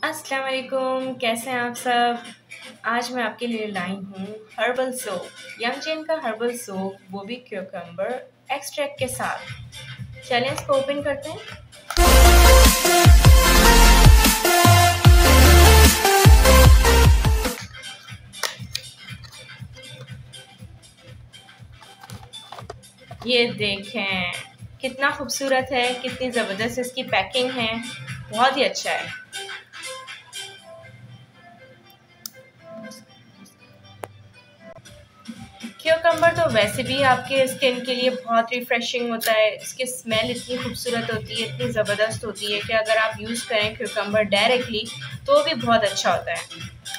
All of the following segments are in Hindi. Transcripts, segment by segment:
अस्सलाम वालेकुम, कैसे हैं आप सब। आज मैं आपके लिए लाई हूँ हर्बल सोप, यंग चेन का हर्बल सोप, वो भी क्यूकम्बर एक्सट्रैक्ट के साथ। चलें इसको ओपन करते हैं। ये देखें कितना खूबसूरत है, कितनी ज़बरदस्त इसकी पैकिंग है, बहुत ही अच्छा है। क्यूकम्बर तो वैसे भी आपके स्किन के लिए बहुत रिफ्रेशिंग होता है। इसकी स्मेल इतनी खूबसूरत होती है, इतनी ज़बरदस्त होती है कि अगर आप यूज़ करें क्यूकम्बर डायरेक्टली तो भी बहुत अच्छा होता है।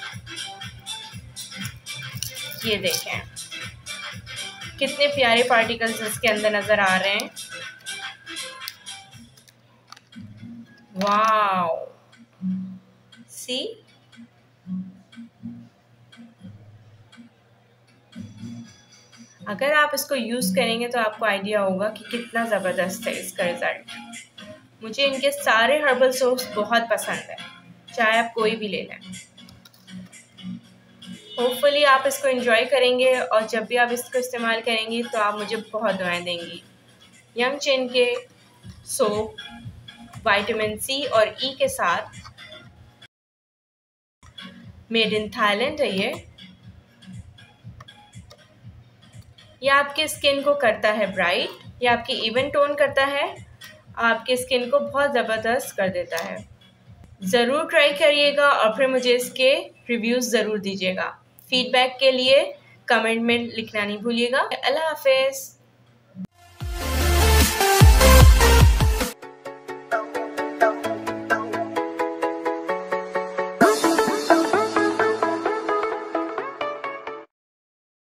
ये देखें कितने प्यारे पार्टिकल्स इसके अंदर नज़र आ रहे हैं। वाओ, सी अगर आप इसको यूज़ करेंगे तो आपको आइडिया होगा कि कितना ज़बरदस्त है इसका रिज़ल्ट। मुझे इनके सारे हर्बल सोप्स बहुत पसंद है, चाहे आप कोई भी ले लें। होपफुली आप इसको एंजॉय करेंगे और जब भी आप इसको इस्तेमाल करेंगी तो आप मुझे बहुत दुआएं देंगी। यंग चेन के सोप विटामिन सी और ई के साथ, मेड इन थाईलैंड है ये आपके स्किन को करता है ब्राइट, ये आपकी इवन टोन करता है, आपके स्किन को बहुत ज़बरदस्त कर देता है। ज़रूर ट्राई करिएगा और फिर मुझे इसके रिव्यूज़ ज़रूर दीजिएगा। फीडबैक के लिए कमेंट में लिखना नहीं भूलिएगा। अल्लाह हाफ़िज़।